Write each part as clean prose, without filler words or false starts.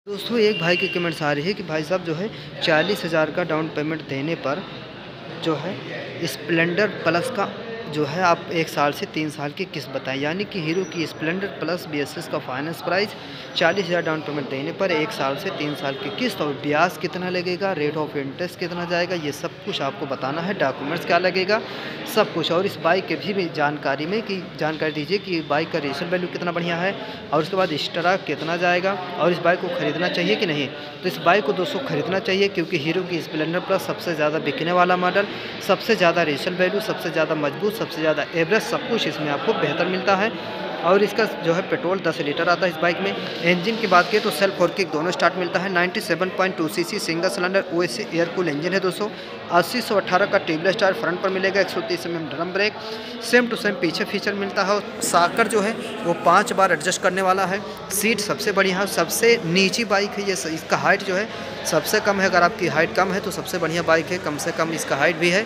दोस्तों एक भाई की कमेंट्स आ रही है कि भाई साहब जो है 40,000 का डाउन पेमेंट देने पर जो है स्प्लेंडर प्लस का जो है आप 1 साल से 3 साल की किस्त बताएं। यानी कि हीरो की स्प्लेंडर प्लस BS6 का फाइनेंस प्राइस 40,000 डाउन पेमेंट देने पर 1 साल से 3 साल की किस्त और ब्याज कितना लगेगा, रेट ऑफ इंटरेस्ट कितना जाएगा, ये सब कुछ आपको बताना है। डॉक्यूमेंट्स क्या लगेगा, सब कुछ। और इस बाइक के भी जानकारी में कि जानकारी दीजिए कि बाइक का रीसेल वैल्यू कितना बढ़िया है और उसके बाद एक्स्ट्रा कितना जाएगा और इस बाइक को ख़रीदना चाहिए कि नहीं। तो इस बाइक को दोस्तों ख़रीदना चाहिए क्योंकि हीरो की स्प्लेंडर प्लस सबसे ज़्यादा बिकने वाला मॉडल, सबसे ज़्यादा रीसेल वैल्यू, सबसे ज़्यादा मजबूत, सबसे ज़्यादा एवरेज, सब कुछ इसमें आपको बेहतर मिलता है। और इसका जो है पेट्रोल 10 लीटर आता है इस बाइक में। इंजन की बात करें तो सेल्फ और किक दोनों स्टार्ट मिलता है। 97.2 CC single cylinder OSC air cool engine है दोस्तों। 80/118 का ट्यूबलेस टायर फ्रंट पर मिलेगा। 130 mm drum brake, same to same पीछे फीचर मिलता है। और साकर जो है वो 5 बार एडजस्ट करने वाला है। सीट सबसे बढ़िया है, सबसे नीची बाइक है ये। इसका हाइट जो है सबसे कम है। अगर आपकी हाइट कम है तो सबसे बढ़िया बाइक है, कम से कम इसका हाइट भी है।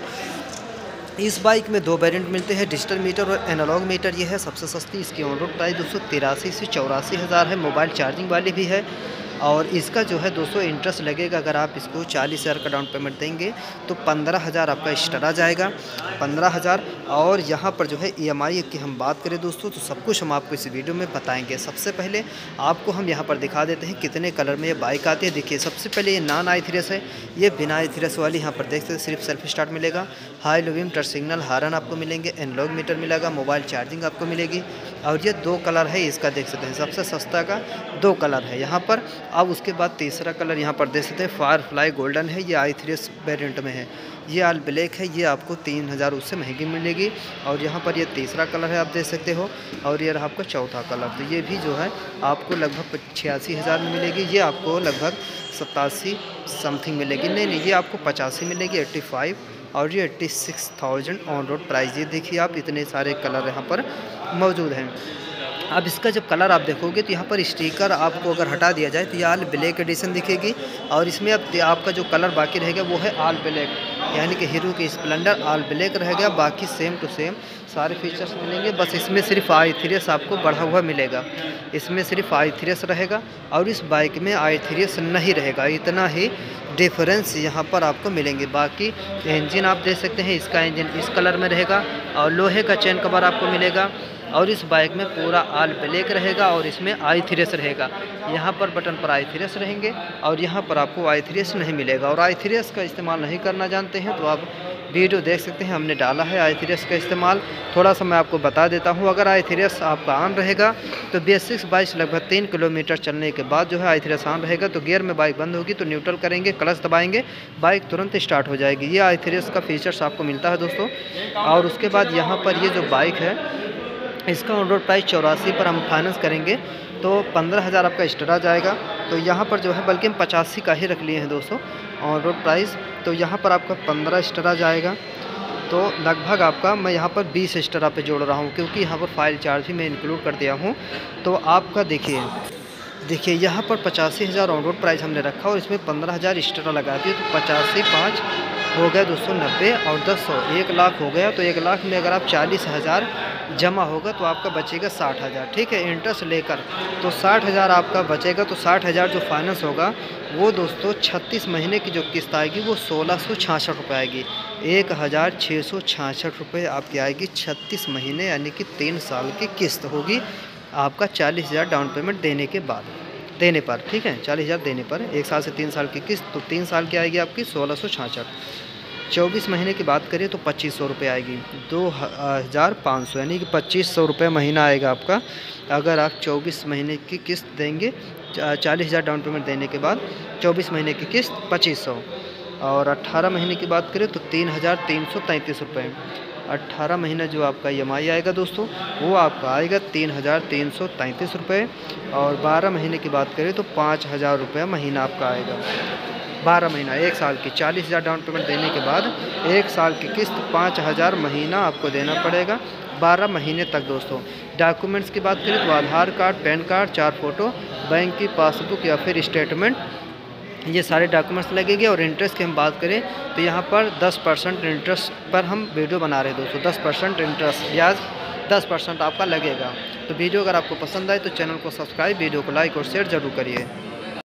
इस बाइक में 2 वेरिएंट मिलते हैं, डिजिटल मीटर और एनालॉग मीटर। ये है सबसे सस्ती। इसकी ऑन रोड प्राइस 283 से 84 हज़ार है। मोबाइल चार्जिंग वाली भी है। और इसका जो है दोस्तों इंटरेस्ट लगेगा। अगर आप इसको 40,000 का डाउन पेमेंट देंगे तो 15,000 आपका एक्स्ट्रा जाएगा, 15,000। और यहाँ पर जो है EMI की हम बात करें दोस्तों तो सब कुछ हम आपको इस वीडियो में बताएंगे। सबसे पहले आपको हम यहाँ पर दिखा देते हैं कितने कलर में ये बाइक आती है। देखिए सबसे पहले ये नॉन i3s है, ये बिना i3s वाली। यहाँ पर देख सकते सिर्फ सेल्फ स्टार्ट मिलेगा, high low beam, touch signal, horn आपको मिलेंगे, एनालॉग मीटर मिलेगा, मोबाइल चार्जिंग आपको मिलेगी। और ये 2 कलर है इसका, देख सकते हैं सबसे सस्ता का 2 कलर है यहाँ पर। अब उसके बाद तीसरा कलर यहाँ पर देख सकते हैं फायरफ्लाई गोल्डन है, ये i3s वेरिएंट में है। ये ऑल ब्लैक है, ये आपको 3,000 उससे महंगी मिलेगी। और यहाँ पर ये तीसरा कलर है, आप देख सकते हो। और ये रहा आपका चौथा कलर, तो ये भी जो है आपको लगभग 86,000 में मिलेगी। ये आपको लगभग 87 समथिंग मिलेगी। नहीं, ये आपको 85 मिलेगी, 85। और ये 86,000 ऑन रोड प्राइस। ये देखिए आप इतने सारे कलर यहाँ पर मौजूद हैं। अब इसका जब कलर आप देखोगे तो यहाँ पर स्टिकर आपको अगर हटा दिया जाए तो ये ऑल ब्लैक एडिशन दिखेगी। और इसमें अब आपका जो कलर बाकी रहेगा वो है ऑल ब्लैक, यानी कि हीरो की स्प्लेंडर ऑल ब्लैक रहेगा। बाकी सेम टू सेम सारे फीचर्स मिलेंगे, बस इसमें सिर्फ i3s आपको बढ़ा हुआ मिलेगा। इसमें सिर्फ i3s रहेगा और इस बाइक में i3s नहीं रहेगा। इतना ही डिफरेंस यहाँ पर आपको मिलेंगे। बाकी इंजन आप देख सकते हैं, इसका इंजन इस कलर में रहेगा और लोहे का चेन कवर आपको मिलेगा। और इस बाइक में पूरा ऑल ब्लैक रहेगा और इसमें i3s रहेगा। यहाँ पर बटन पर i3s रहेंगे और यहाँ पर आपको i3s नहीं मिलेगा। और i3s का इस्तेमाल नहीं करना जानते हैं तो आप वीडियो देख सकते हैं, हमने डाला है i3s का इस्तेमाल। थोड़ा सा मैं आपको बता देता हूँ। अगर i3s आपका ऑन रहेगा तो BS6 बाइक लगभग 3 किलोमीटर चलने के बाद जो है i3s ऑन रहेगा तो गियर में बाइक बंद होगी तो न्यूट्रल करेंगे, क्लच दबाएंगे, बाइक तुरंत स्टार्ट हो जाएगी। ये i3s का फीचर्स आपको मिलता है दोस्तों। और उसके बाद यहाँ पर ये जो बाइक है इसका ऑन रोड प्राइस 84 पर हम फाइनेंस करेंगे तो 15,000 आपका एक्स्ट्रा जाएगा। तो यहाँ पर जो है बल्कि हम 85 का ही रख लिए हैं दोस्तों ऑन रोड प्राइस। तो यहाँ पर आपका 15 एक्स्ट्रा जाएगा। तो लगभग आपका मैं यहाँ पर 20 एक्स्ट्रा पे जोड़ रहा हूँ क्योंकि यहाँ पर फाइल चार्ज भी मैं इंक्लूड कर दिया हूँ। तो आपका देखिए यहाँ पर 85,000 ऑन रोड प्राइस हमने रखा और इसमें 15,000 एक्स्ट्रा लगा दिए तो 85 5 हो गया 290 और 10 1 लाख हो गया। तो 1 लाख में अगर आप 40,000 जमा होगा तो आपका बचेगा 60,000, ठीक है, इंटरेस्ट लेकर। तो 60,000 आपका बचेगा। तो 60,000 जो फाइनेंस होगा वो दोस्तों 36 महीने की जो किस्त आएगी वो 1,666 रुपये आएगी। 1,666 रुपये आपकी आएगी 36 महीने, यानी कि 3 साल की किस्त होगी आपका 40,000 डाउन पेमेंट देने पर, ठीक है, 40,000 देने पर 1 साल से 3 साल की किस्त। तो 3 साल की आएगी आपकी 1,666। 24 महीने की बात करें तो 2,500 रुपये आएगी, 2,500, यानी कि 2,500 रुपये महीना आएगा आपका। अगर आप 24 महीने की किस्त देंगे, 40,000 डाउन पेमेंट देने के बाद 24 महीने की किस्त 2,500। और 18 महीने की बात करें तो 3,333 रुपये। 18 महीना जो आपका EMI आएगा दोस्तों वो आपका आएगा 3,333 रुपये। और 12 महीने की बात करें तो 5,000 रुपये महीना आपका आएगा। 12 महीना 1 साल की 40,000 डाउन पेमेंट देने के बाद 1 साल की किस्त 5,000 महीना आपको देना पड़ेगा 12 महीने तक दोस्तों। डॉक्यूमेंट्स की बात करें तो Aadhaar card, pan card, 4 photo, bank की पासबुक या फिर स्टेटमेंट, ये सारे डॉक्यूमेंट्स लगेंगे। और इंटरेस्ट की हम बात करें तो यहाँ पर 10% इंटरेस्ट पर हम वीडियो बना रहे हैं दोस्तों। 10% इंटरेस्ट, ब्याज 10% आपका लगेगा। तो वीडियो अगर आपको पसंद आए तो चैनल को सब्सक्राइब, वीडियो को लाइक और शेयर ज़रूर करिए।